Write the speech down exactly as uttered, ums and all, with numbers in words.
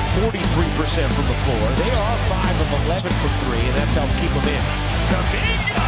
forty-three percent from the floor. They are five of eleven from three, and that's helped keep them in. Kuminga!